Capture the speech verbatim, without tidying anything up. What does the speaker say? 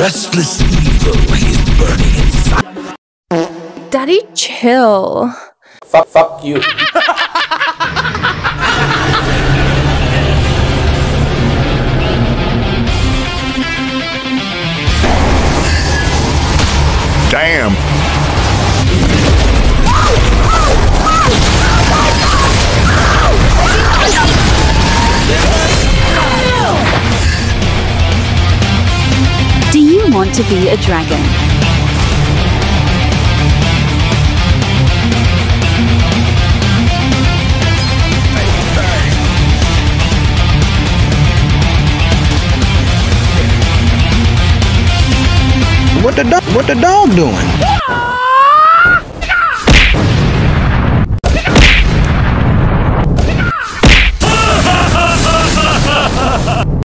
restless evil is burning inside. Daddy, chill. Fuck, fuck you. Damn. Do you want to be a dragon? What the dog? What the dog doing?